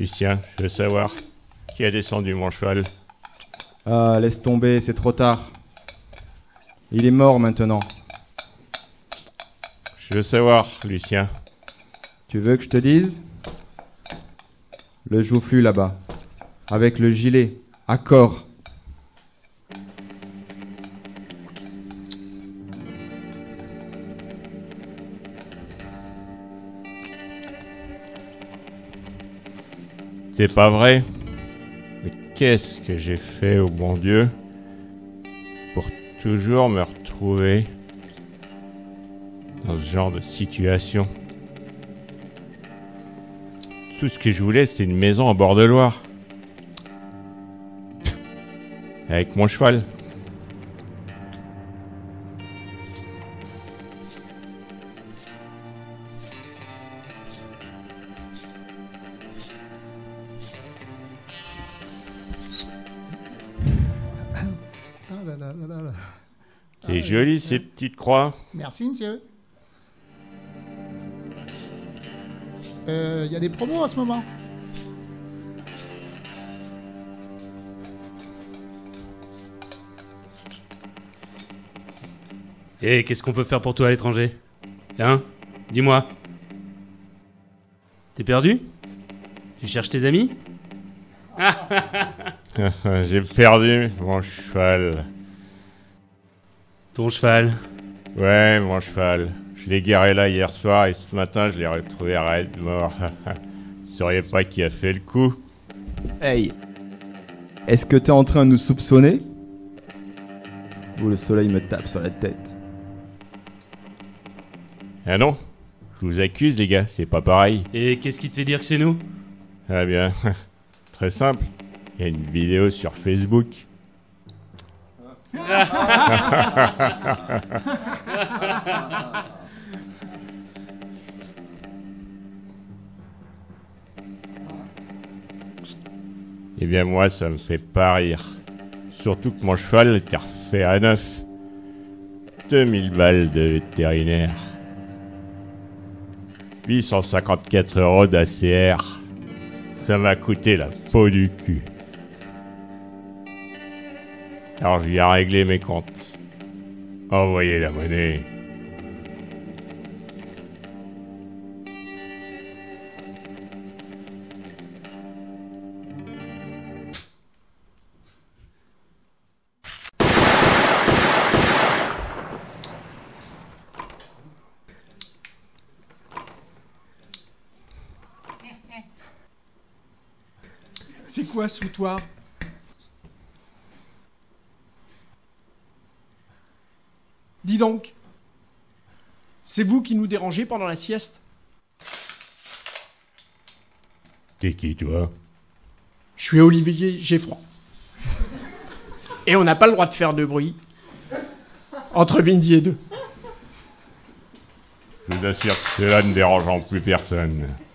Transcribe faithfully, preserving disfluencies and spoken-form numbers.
Lucien, je veux savoir qui a descendu mon cheval. Ah, laisse tomber, c'est trop tard. Il est mort maintenant. Je veux savoir, Lucien. Tu veux que je te dise? Le joufflu là-bas, avec le gilet, à corps. C'est pas vrai? Mais qu'est-ce que j'ai fait au bon Dieu pour toujours me retrouver dans ce genre de situation? Tout ce que je voulais, c'était une maison en bord de Loire. Avec mon cheval. C'est joli ces petites croix. Merci, monsieur. Il euh, y a des promos en ce moment. Et qu'est-ce qu'on peut faire pour toi à l'étranger? Hein? Dis-moi. T'es perdu? Tu cherches tes amis? J'ai perdu mon cheval. Ton cheval? Ouais, mon cheval. Je l'ai garé là hier soir et ce matin je l'ai retrouvé raide mort. Vous sauriez pas qui a fait le coup? Hey! Est-ce que t'es en train de nous soupçonner? Ou le soleil me tape sur la tête? Ah non, je vous accuse les gars, c'est pas pareil. Et qu'est-ce qui te fait dire que c'est nous? Ah bien, très simple. Il y a une vidéo sur Facebook. Eh bien moi ça me fait pas rire. Surtout que mon cheval était refait à neuf. deux mille balles de vétérinaire. huit cent cinquante-quatre euros d'A C R. Ça m'a coûté la peau du cul. Alors je viens régler mes comptes. Envoyez la monnaie. C'est quoi ce foutoir? Dis donc, c'est vous qui nous dérangez pendant la sieste? T'es qui toi? Je suis Olivier Geffroy. Et on n'a pas le droit de faire de bruit entre midi et deux. Je vous assure que cela ne dérangeant plus personne.